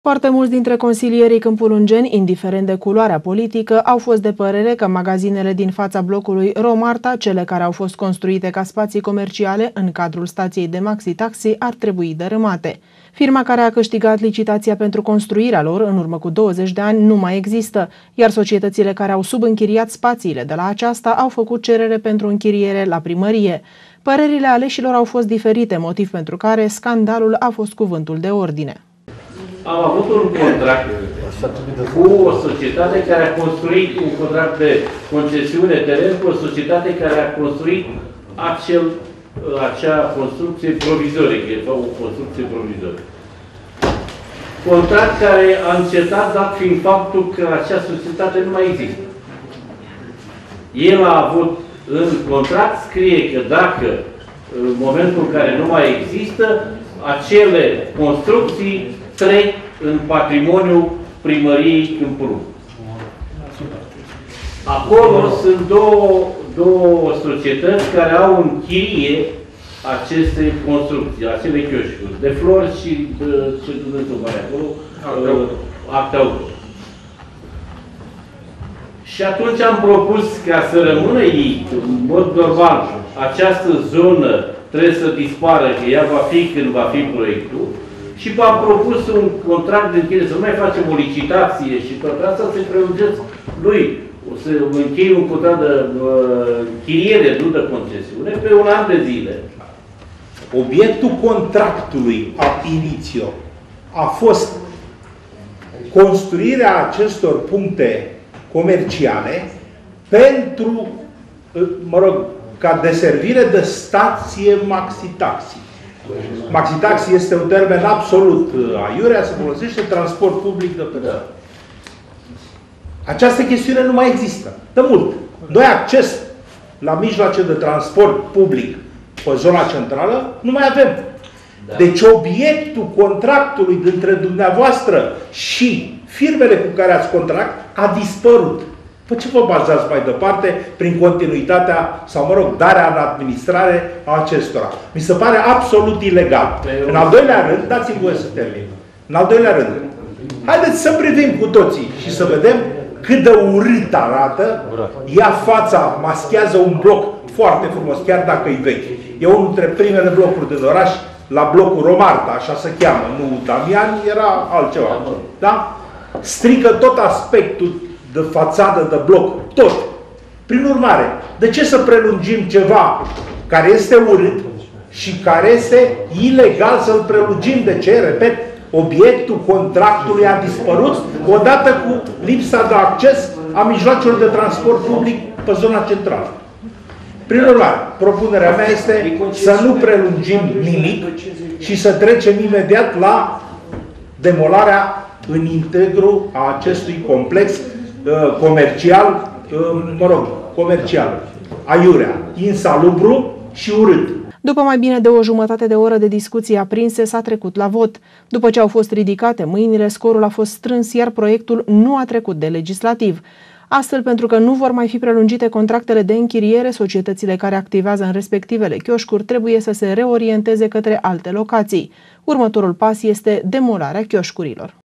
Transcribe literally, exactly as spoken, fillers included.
Foarte mulți dintre consilierii câmpulungeni, indiferent de culoarea politică, au fost de părere că magazinele din fața blocului Romarta, cele care au fost construite ca spații comerciale în cadrul stației de Maxi Taxi, ar trebui dărâmate. Firma care a câștigat licitația pentru construirea lor în urmă cu douăzeci de ani nu mai există, iar societățile care au subînchiriat spațiile de la aceasta au făcut cerere pentru închiriere la primărie. Părerile aleșilor au fost diferite, motiv pentru care scandalul a fost cuvântul de ordine. Am avut un contract cu o societate care a construit un contract de concesiune teren cu o societate care a construit acel, acea construcție provizorică, o construcție provizorică. Contract care a încetat, dat fiind faptul că acea societate nu mai există. El a avut în contract, scrie că dacă în momentul în care nu mai există, acele construcții trec în patrimoniul primăriei Câmpulung. Acolo sunt două, două societăți care au în chirie aceste construcții, acele chioșcuri, de flori și de ce Dumnezeu mai acolo, acte auto. Și atunci am propus ca să rămână ei, în mod normal, această zonă trebuie să dispară, că ea va fi când va fi proiectul, și v-am propus un contract de închiriere, să nu mai facem o licitație și toate astea, să-i prelungesc lui, o să închei un contract de uh, închiriere, nu de concesiune, pe un an de zile. Obiectul contractului ab initio a fost construirea acestor puncte comerciale pentru, mă rog, ca deservire de stație Maxi Taxi. Maxi Taxi este un termen absolut aiurea, se folosește transport public de persoane. Această chestiune nu mai există. De mult. Noi acces la mijloace de transport public pe zona centrală nu mai avem. Da. Deci obiectul contractului dintre dumneavoastră și firmele cu care ați contract a dispărut. Pe ce vă bazați mai departe prin continuitatea sau, mă rog, darea în administrare a acestora? Mi se pare absolut ilegal. În al doilea rând, dați-mi voie să termin. În al doilea rând, haideți să privim cu toții și să vedem cât de urât arată. Ia fața, maschează un bloc foarte frumos, chiar dacă e vechi. E unul dintre primele blocuri din oraș, la blocul Romarta, așa se cheamă, nu Damian, era altceva. Da? Strică tot aspectul de fațadă, de bloc, tot. Prin urmare, de ce să prelungim ceva care este urât și care este ilegal să-l prelungim? De ce? Repet, obiectul contractului a dispărut odată cu lipsa de acces a mijloacelor de transport public pe zona centrală. Prin urmare, propunerea mea este să nu prelungim nimic și să trecem imediat la demolarea în integru a acestui complex uh, comercial, uh, mă rog, comercial, aiurea, insalubru și urât. După mai bine de o jumătate de oră de discuții aprinse, s-a trecut la vot. După ce au fost ridicate mâinile, scorul a fost strâns, iar proiectul nu a trecut de legislativ. Astfel, pentru că nu vor mai fi prelungite contractele de închiriere, societățile care activează în respectivele chioșcuri trebuie să se reorienteze către alte locații. Următorul pas este demolarea chioșcurilor.